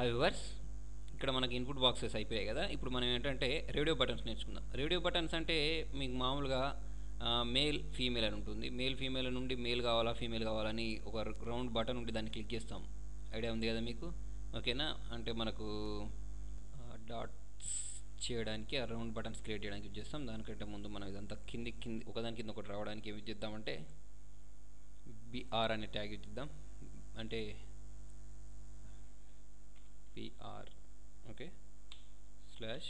Hi viewers, ఇక్కడ మనకి input boxes అయిపోయాయి కదా. ఇప్పుడు మనం ఏంటంటే రేడియో బటన్స్ నేర్చుకుందాం. రేడియో బటన్స్ అంటే మీకు మామూలుగా మేల్ ఫీమేల్ అని ఉంటుంది. మేల్ ఫీమేల్ నుండి మేల్ కావాలా ఫీమేల్ కావాలని ఒక రౌండ్ బటన్ ఉంటే దాన్ని క్లిక్ చేస్తాం. ఐడియా ఉంది కదా మీకు? ఓకేనా? అంటే మనకు డాట్స్ చేయడానికి ఆ రౌండ్ బటన్స్ క్రియేట్ చేయడానికి యూజ్ చేస్తాం. దానికంటే ముందు మనం ఇదంతా కింది ఒకదాని కింద ఒకటి రావడానికి ఏమి చేద్దామంటే బిఆర్ అనే ట్యాగ్ యూజ్ చేద్దాం. అంటే PR ఓకే స్లాష్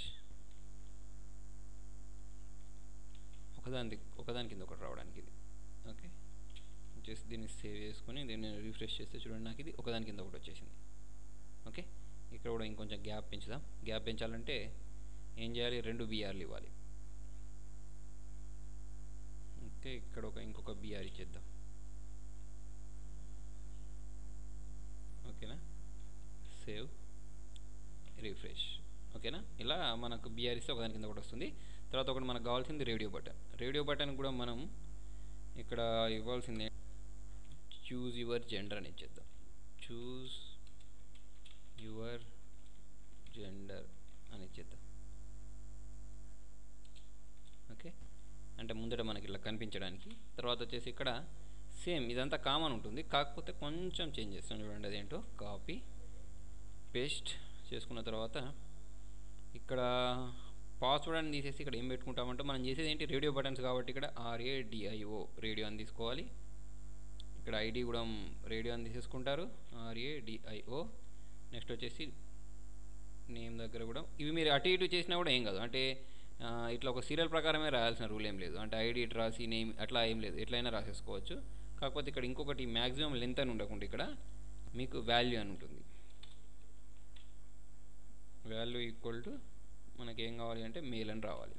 ఒకదాని కింద ఒకటి రావడానికి ఇది ఓకే. జస్ట్ దీన్ని సేవ్ చేసుకొని దీన్ని రిఫ్రెష్ చేస్తే చూడండి, నాకు ఇది ఒకదాని కింద ఒకటి వచ్చేసింది. ఓకే, ఇక్కడ కూడా ఇంకొంచెం గ్యాప్ పెంచుదాం. గ్యాప్ పెంచాలంటే ఏం చేయాలి? 2 BRలు ఇవ్వాలి. ఓకే, ఇక్కడ ఇంకొక BR ఇచ్చేద్దాం. ఓకేనా? Save, refresh. ఓకేనా? ఇలా మనకు బిఆర్ ఇస్తే ఒకదాని కింద ఒకటి వస్తుంది. తర్వాత ఒకటి మనకు కావాల్సింది రేడియో బటన్. రేడియో బటన్ కూడా మనం ఇక్కడ ఇవ్వాల్సింది చూజ్ యువర్ జెండర్ అని ఇచ్చేద్దాం. చూజ్ యువర్ జెండర్ అని ఇచ్చేద్దాం. ఓకే, అంటే ముందట మనకి ఇలా కనిపించడానికి. తర్వాత వచ్చేసి ఇక్కడ సేమ్ ఇదంతా కామన్ ఉంటుంది, కాకపోతే కొంచెం చేంజ్ చేస్తాం. చూడండి అదేంటో, కాపీ పేస్ట్ చేసుకున్న తర్వాత ఇక్కడ పాస్వర్డ్ అని తీసేసి ఇక్కడ ఏం పెట్టుకుంటామంటే మనం చేసేది ఏంటి? రేడియో బటన్స్ కాబట్టి ఇక్కడ RADIO రేడియో అని తీసుకోవాలి. ఇక్కడ ఐడి కూడా రేడియో అని తీసేసుకుంటారు, RADIO. నెక్స్ట్ వచ్చేసి నేమ్ దగ్గర కూడా ఇవి మీరు అటు ఇటు చేసినా కూడా ఏం కాదు. అంటే ఇట్లా ఒక సీరియల్ ప్రకారమే రాయాల్సిన రూల్ ఏం లేదు. అంటే ఐడి ఇటు రాసి నేమ్ అట్లా ఏం లేదు, ఎట్లయినా రాసేసుకోవచ్చు. కాకపోతే ఇక్కడ ఇంకొకటి మ్యాక్సిమం లెంత్ అని ఉండకుండా ఇక్కడ మీకు వాల్యూ అని ఉంటుంది. వాల్యూ ఈక్వల్ టు మనకి ఏం కావాలి అంటే మేల్ అని రావాలి.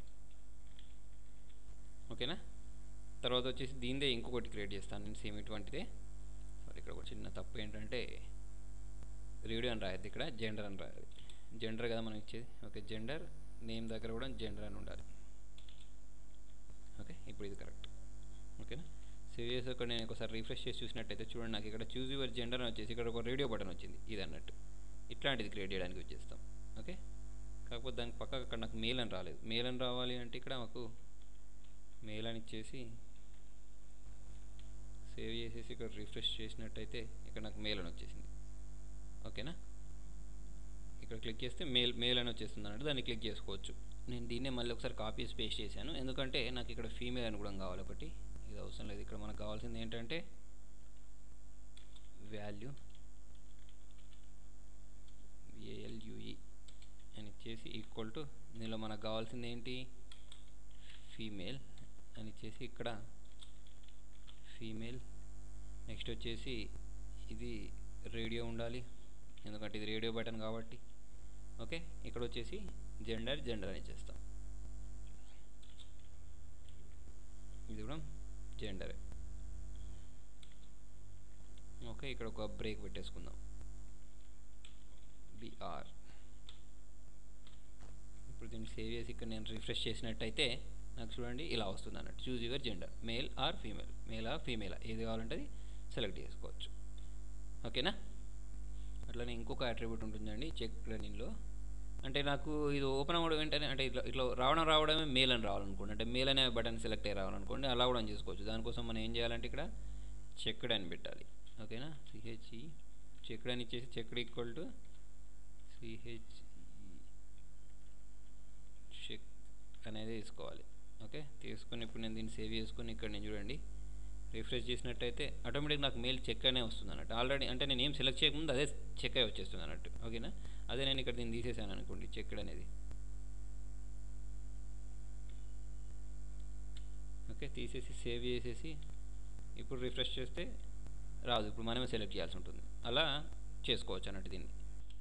ఓకేనా? తర్వాత వచ్చేసి దీనిదే ఇంకొకటి క్రియేట్ చేస్తాను నేను, సేమ్ ఇటువంటిదే. మరి ఇక్కడ ఒక చిన్న తప్పు ఏంటంటే రేడియో అని రాయద్దు, ఇక్కడ జెండర్ అని రాయాలి. జెండర్ కదా మనం ఇచ్చేది. Okay, gender. నేమ్ దగ్గర కూడా జెండర్ అని ఉండాలి. ఓకే, ఇప్పుడు ఇది కరెక్ట్. ఓకేనా? సేవ్ చేసి ఇక్కడ నేను ఒకసారి రిఫ్రెష్ చేసి చూసినట్టయితే చూడండి, నాకు ఇక్కడ చూజ్ యువర్ జెండర్ అని వచ్చేసి ఇక్కడ ఒక రేడియో బటన్ వచ్చింది. ఇది అన్నట్టు ఇట్లాంటిది క్రియేట్ చేయడానికి యూజ్ చేస్తాం. ఓకే, కాకపోతే దానికి పక్కకు అక్కడ నాకు మెయిల్ అని రాలేదు. మెయిల్ అని రావాలి అంటే ఇక్కడ మాకు మెయిల్ అని ఇచ్చేసి సేవ్ చేసేసి ఇక్కడ రిఫ్రెష్ చేసినట్టయితే ఇక్కడ నాకు మెయిల్ అని వచ్చేసింది. ఓకేనా? ఇక్కడ క్లిక్ చేస్తే మెయిల్ అని వచ్చేస్తుంది అన్నట్టు, దాన్ని క్లిక్ చేసుకోవచ్చు. నేను దీన్నే మళ్ళీ ఒకసారి కాపీ చేసి పేస్ట్ చేశాను, ఎందుకంటే నాకు ఇక్కడ ఫీమేల్ అని కూడా కావాలి ఒకటి. ఇది అవసరం లేదు. ఇక్కడ మనకు కావాల్సింది ఏంటంటే వాల్యూ VALUE అని ఇచ్చేసి ఈక్వల్ టు దీనిలో మనకు కావాల్సింది ఏంటి? ఫీమేల్ అని ఇచ్చేసి ఇక్కడ ఫీమేల్. నెక్స్ట్ వచ్చేసి ఇది రేడియో ఉండాలి, ఎందుకంటే ఇది రేడియో బటన్ కాబట్టి. ఓకే, ఇక్కడ వచ్చేసి జెండర్ అని ఇచ్చేస్తాం. ఇది కూడా జెండరే. ఓకే, ఇక్కడ ఒక బ్రేక్ పెట్టేసుకుందాం. BR. ఇప్పుడు దీన్ని సేవ్ చేసి ఇక్కడ నేను రిఫ్రెష్ చేసినట్టయితే నాకు చూడండి ఇలా వస్తుంది అన్నట్టు. Choose your gender, male or female ఏది కావాలంటే అది సెలెక్ట్ చేసుకోవచ్చు. ఓకేనా? అట్లనే ఇంకొక అట్రిబ్యూట్ ఉంటుందండి చెక్ రన్నింగ్లో. అంటే నాకు ఇది ఓపెన్ అవ్వడం వెంటనే అంటే ఇట్లా రావడమే మేల్ అని రావాలనుకోండి, అంటే మేల్ అనే బటన్ సెలెక్ట్ అయ్యి రావాలనుకోండి, అలా కూడా చేసుకోవచ్చు. దానికోసం మనం ఏం చేయాలంటే ఇక్కడ చెక్డ్ అని పెట్టాలి. ఓకేనా? CHE చెక్డ్ అని ఇచ్చేసి checked equal to CHE check అనేది తీసుకోవాలి. ఓకే, తీసుకొని ఇప్పుడు నేను దీన్ని సేవ్ చేసుకొని ఇక్కడ నేను చూడండి రిఫ్రెష్ చేసినట్టయితే ఆటోమేటిక్ నాకు మెయిల్ చెక్ అనే వస్తుంది అన్నట్టు. ఆల్రెడీ అంటే నేను ఏం సెలెక్ట్ చేయకముందు అదే చెక్ అయి వచ్చేస్తుంది అన్నట్టు. ఓకేనా? అదే నేను ఇక్కడ దీన్ని తీసేసాను అనుకోండి చెక్డ్ అనేది. ఓకే, తీసేసి సేవ్ చేసేసి ఇప్పుడు రిఫ్రెష్ చేస్తే రాదు, ఇప్పుడు మనమే సెలెక్ట్ చేయాల్సి ఉంటుంది. అలా చేసుకోవచ్చు అన్నట్టు దీన్ని.